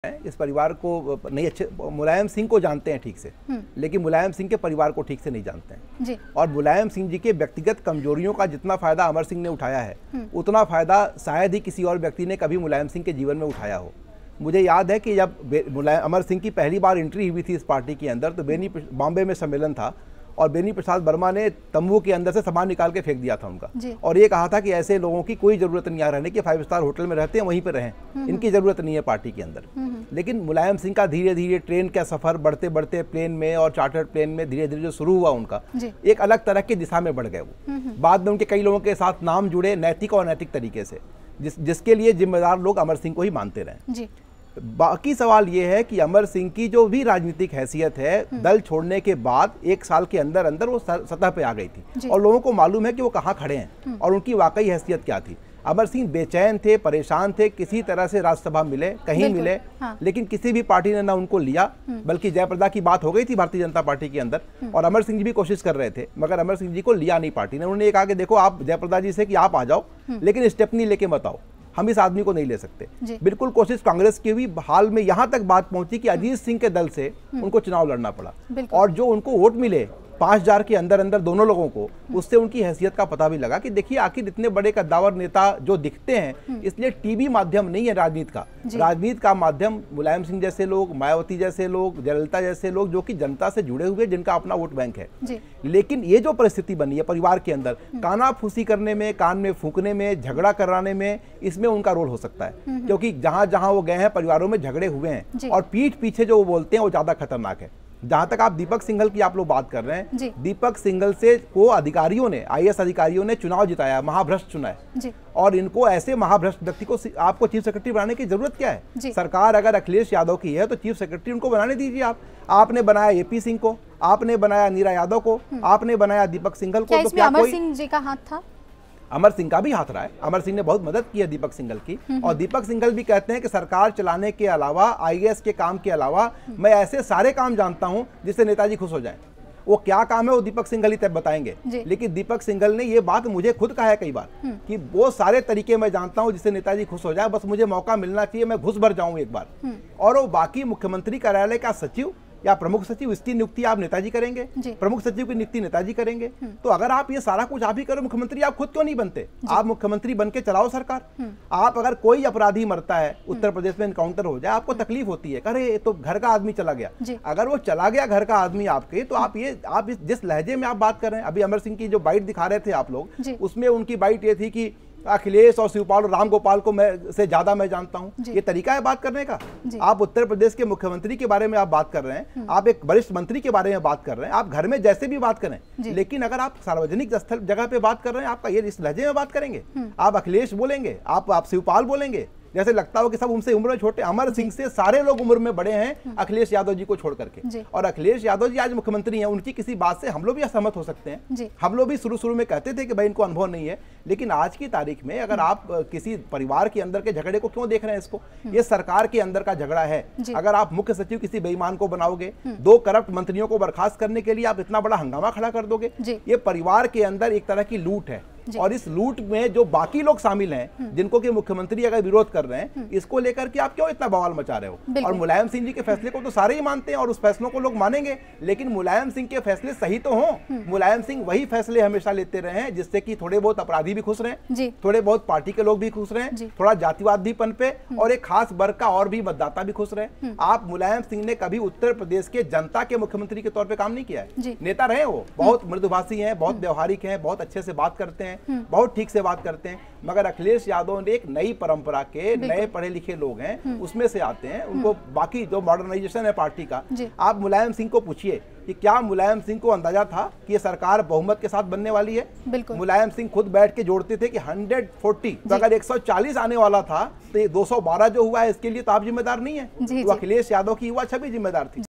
इस परिवार को नहीं अच्छे, मुलायम सिंह को जानते हैं ठीक से, लेकिन मुलायम सिंह के परिवार को ठीक से नहीं जानते हैं जी। और मुलायम सिंह जी के व्यक्तिगत कमजोरियों का जितना फायदा अमर सिंह ने उठाया है, उतना फायदा शायद ही किसी और व्यक्ति ने कभी मुलायम सिंह के जीवन में उठाया हो। मुझे याद है कि जब अमर सिंह की पहली बार एंट्री हुई थी इस पार्टी के अंदर, तो बॉम्बे में सम्मेलन था और बेनी प्रसाद वर्मा ने तंबू के अंदर से सामान निकाल के फेंक दिया था उनका, और ये कहा था कि ऐसे लोगों की कोई जरूरत नहीं है रहने की, 5 स्टार होटल में रहते हैं वहीं पर रहें, इनकी जरूरत नहीं है पार्टी के अंदर। लेकिन मुलायम सिंह का धीरे धीरे ट्रेन का सफर बढ़ते बढ़ते प्लेन में और चार्टर्ड प्लेन में धीरे धीरे जो शुरू हुआ उनका, एक अलग तरह की दिशा में बढ़ गए वो। बाद में उनके कई लोगों के साथ नाम जुड़े नैतिक और अनैतिक तरीके से, जिसके लिए जिम्मेदार लोग अमर सिंह को ही मानते रहे। बाकी सवाल ये है कि अमर सिंह की जो भी राजनीतिक हैसियत है, दल छोड़ने के बाद 1 साल के अंदर अंदर वो सतह पे आ गई थी और लोगों को मालूम है कि वो कहाँ खड़े हैं और उनकी वाकई हैसियत क्या थी। अमर सिंह बेचैन थे, परेशान थे, किसी तरह से राज्यसभा मिले, कहीं मिले, लेकिन किसी भी पार्टी ने ना उनको लिया, बल्कि जयप्रदा की बात हो गई थी भारतीय जनता पार्टी के अंदर और अमर सिंह जी भी कोशिश कर रहे थे, मगर अमर सिंह जी को लिया नहीं पार्टी ने। उन्होंने ये कहा कि देखो आप जयप्रदा जी से कि आप आ जाओ, लेकिन स्टेप नहीं लेके मत आओ, हम इस आदमी को नहीं ले सकते। बिल्कुल कोशिश कांग्रेस की हुई, हाल में यहां तक बात पहुंची कि अजीत सिंह के दल से उनको चुनाव लड़ना पड़ा और जो उनको वोट मिले 5000 के अंदर अंदर दोनों लोगों को, उससे उनकी हैसियत का पता भी लगा कि देखिए आखिर इतने बड़े कद्दावर नेता जो दिखते हैं, इसलिए टीवी माध्यम नहीं है राजनीति का। राजनीति का माध्यम मुलायम सिंह जैसे लोग, मायावती जैसे लोग, जयललिता जैसे लोग, जो कि जनता से जुड़े हुए, जिनका अपना वोट बैंक है। लेकिन ये जो परिस्थिति बनी है परिवार के अंदर, कानाफूसी करने में, कान में फूंकने में, झगड़ा कराने में, इसमें उनका रोल हो सकता है, क्योंकि जहां जहां वो गए हैं परिवारों में झगड़े हुए हैं और पीठ पीछे जो वो बोलते हैं वो ज्यादा खतरनाक है। जहां तक आप दीपक सिंघल की आप लोग बात कर रहे हैं, दीपक सिंघल से को अधिकारियों ने, IAS अधिकारियों ने चुनाव जिताया, महाभ्रष्ट चुना है, और इनको ऐसे महाभ्रष्ट व्यक्ति को आपको चीफ सेक्रेटरी बनाने की जरूरत क्या है? सरकार अगर अखिलेश यादव की है तो चीफ सेक्रेटरी उनको बनाने दीजिए। आपने बनाया AP सिंह को, आपने बनाया नीरा यादव को, आपने बनाया दीपक सिंघल को, तो क्या अमर सिंह जी का हाथ था? अमर सिंह का भी हाथ रहा है। अमर सिंह ने बहुत मदद की है दीपक सिंघल की, और दीपक सिंघल भी कहते हैं कि सरकार चलाने के अलावा, IAS के काम के अलावा, मैं ऐसे सारे काम जानता हूं जिससे नेताजी खुश हो जाएं। वो क्या काम है वो दीपक सिंघल ही तब बताएंगे, लेकिन दीपक सिंघल ने ये बात मुझे खुद कहा है कई बार कि वो सारे तरीके मैं जानता हूं जिससे नेताजी खुश हो जाए, बस मुझे मौका मिलना चाहिए, मैं घुस भर जाऊं एक बार। और वो बाकी मुख्यमंत्री कार्यालय का सचिव या प्रमुख सचिव, इसकी नियुक्ति आप नेताजी करेंगे, प्रमुख सचिव की नियुक्ति नेताजी करेंगे। तो अगर आप ये सारा कुछ आप ही करो, मुख्यमंत्री आप खुद क्यों नहीं बनते? आप मुख्यमंत्री बन के चलाओ सरकार। आप अगर कोई अपराधी मरता है, उत्तर प्रदेश में एनकाउंटर हो जाए, आपको तकलीफ होती है, अरे तो घर का आदमी चला गया। अगर वो चला गया घर का आदमी आपके, तो आप जिस लहजे में आप बात कर रहे हैं, अभी अमर सिंह की जो बाइट दिखा रहे थे आप लोग, उसमें उनकी बाइट ये थी कि अखिलेश और शिवपाल और राम गोपाल को मैं से ज्यादा मैं जानता हूं। ये तरीका है बात करने का? आप उत्तर प्रदेश के मुख्यमंत्री के बारे में आप बात कर रहे हैं, आप एक वरिष्ठ मंत्री के बारे में बात कर रहे हैं, आप घर में जैसे भी बात करें, लेकिन अगर आप सार्वजनिक स्थल जगह पे बात कर रहे हैं, आपका ये इस लहजे में बात करेंगे, आप अखिलेश बोलेंगे, आप शिवपाल बोलेंगे, जैसे लगता हो कि सब उनसे उम्र में छोटे। अमर सिंह से सारे लोग उम्र में बड़े हैं अखिलेश यादव जी को छोड़ करके, और अखिलेश यादव जी आज मुख्यमंत्री हैं। उनकी किसी बात से हम लोग भी असहमत हो सकते हैं, हम लोग भी शुरू में कहते थे कि भाई इनको अनुभव नहीं है, लेकिन आज की तारीख में अगर आप किसी परिवार के अंदर के झगड़े को क्यों देख रहे हैं? इसको, ये सरकार के अंदर का झगड़ा है। अगर आप मुख्य सचिव किसी बेईमान को बनाओगे, 2 करप्ट मंत्रियों को बर्खास्त करने के लिए आप इतना बड़ा हंगामा खड़ा कर दोगे, ये परिवार के अंदर एक तरह की लूट है। और इस लूट में जो बाकी लोग शामिल हैं, जिनको कि मुख्यमंत्री अगर विरोध कर रहे हैं, इसको लेकर के आप क्यों इतना बवाल मचा रहे हो? और मुलायम सिंह जी के फैसले को तो सारे ही मानते हैं और उस फैसलों को लोग मानेंगे, लेकिन मुलायम सिंह के फैसले सही तो हों। मुलायम सिंह वही फैसले हमेशा लेते रहे हैं जिससे कि थोड़े बहुत अपराधी भी खुश रहे, थोड़े बहुत पार्टी के लोग भी खुश रहे, थोड़ा जातिवाद भी पनपे, और एक खास वर्ग का और भी मतदाता भी खुश रहे। आप मुलायम सिंह ने कभी उत्तर प्रदेश के जनता के मुख्यमंत्री के तौर पर काम नहीं किया है। नेता रहे, वो बहुत मृदुभाषी हैं, बहुत व्यवहारिक हैं, बहुत अच्छे से बात करते हैं, बहुत ठीक से बात करते हैं, मगर अखिलेश यादव ने एक नई परंपरा के, नए पढ़े लिखे लोग हैं, उसमें से आते हैं। उनको बाकी जो मॉडर्नाइजेशन है पार्टी का, आप मुलायम सिंह को पूछिए कि क्या मुलायम सिंह को अंदाजा था कि ये सरकार बहुमत के साथ बनने वाली है? मुलायम सिंह खुद बैठ के जोड़ते थे कि 140, तो अगर 140 आने वाला था तो ये 212 जो हुआ है इसके लिए तो आप जिम्मेदार नहीं है, तो अखिलेश यादव की युवा छवि जिम्मेदार थी।